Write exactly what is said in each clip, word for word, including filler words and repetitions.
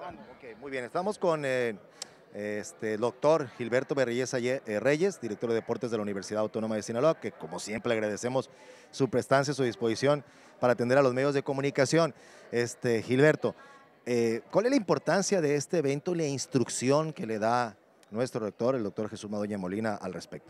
Ok, muy bien, estamos con eh, este, el doctor Gilberto Berreyes Aye- eh, Reyes, director de deportes de la Universidad Autónoma de Sinaloa, que como siempre le agradecemos su prestancia, su disposición para atender a los medios de comunicación. Este, Gilberto, eh, ¿cuál es la importancia de este evento y la instrucción que le da nuestro rector, el doctor Jesús Madueña Molina, al respecto?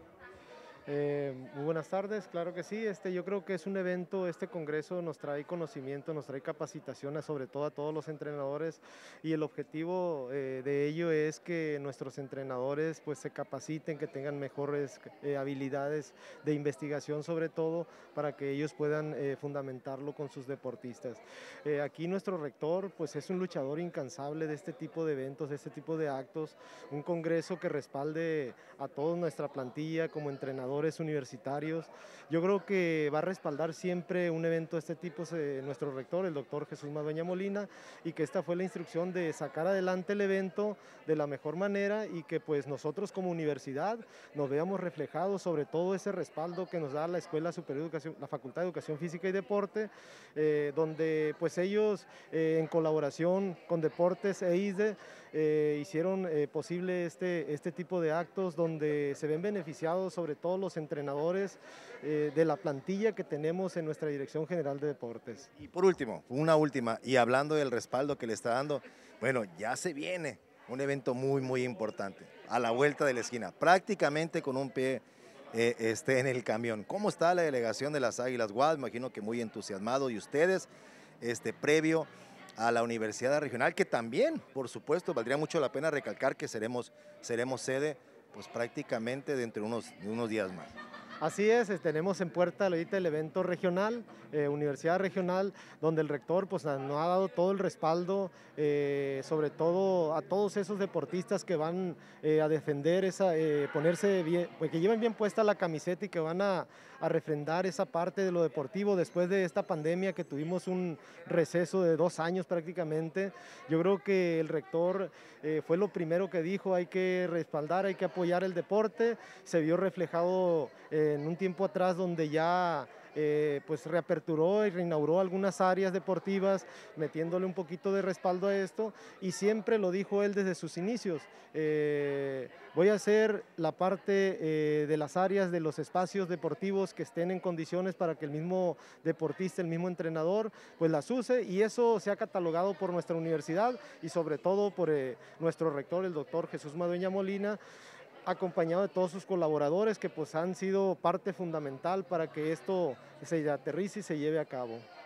Eh, muy buenas tardes, claro que sí. Este, yo creo que es un evento, este congreso nos trae conocimiento, nos trae capacitación, a- sobre todo a todos los entrenadores, y el objetivo eh, de ello es que nuestros entrenadores pues se capaciten, que tengan mejores eh, habilidades de investigación, sobre todo para que ellos puedan eh, fundamentarlo con sus deportistas. Eh, aquí nuestro rector pues es un luchador incansable de este tipo de eventos, de este tipo de actos, un congreso que respalde a toda nuestra plantilla como entrenadores universitarios. Yo creo que va a respaldar siempre un evento de este tipo eh, nuestro rector, el doctor Jesús Madueña Molina, y que esta fue la instrucción de sacar adelante el evento de la mejor manera y que pues nosotros como universidad nos veamos reflejados sobre todo ese respaldo que nos da la Escuela Superior de Educación, la Facultad de Educación Física y Deporte, eh, donde pues ellos eh, en colaboración con Deportes e I S D E eh, hicieron eh, posible este, este tipo de actos donde se ven beneficiados sobre todo los entrenadores eh, de la plantilla que tenemos en nuestra Dirección General de Deportes. Y por último, una última, y hablando del respaldo que le está dando, bueno, ya se viene un evento muy, muy importante, a la vuelta de la esquina, prácticamente con un pie eh, este, en el camión. ¿Cómo está la delegación de las Águilas Guadalajara? Imagino que muy entusiasmado, y ustedes, este, previo a la Universidad Regional, que también, por supuesto, valdría mucho la pena recalcar que seremos, seremos sede, pues prácticamente dentro de unos, de unos días más. Así es, eh, tenemos en puerta ahorita el evento regional, eh, Universidad Regional, donde el rector pues, nos ha dado todo el respaldo, eh, sobre todo a todos esos deportistas que van eh, a defender, esa, eh, ponerse bien, pues, que lleven bien puesta la camiseta y que van a, a refrendar esa parte de lo deportivo después de esta pandemia que tuvimos un receso de dos años prácticamente. Yo creo que el rector eh, fue lo primero que dijo, hay que respaldar, hay que apoyar el deporte, se vio reflejado eh, en un tiempo atrás donde ya eh, pues reaperturó y reinauguró algunas áreas deportivas, metiéndole un poquito de respaldo a esto, y siempre lo dijo él desde sus inicios, eh, voy a hacer la parte eh, de las áreas de los espacios deportivos que estén en condiciones para que el mismo deportista, el mismo entrenador, pues las use, y eso se ha catalogado por nuestra universidad y sobre todo por eh, nuestro rector, el doctor Jesús Madueña Molina, acompañado de todos sus colaboradores que pues han sido parte fundamental para que esto se aterrice y se lleve a cabo.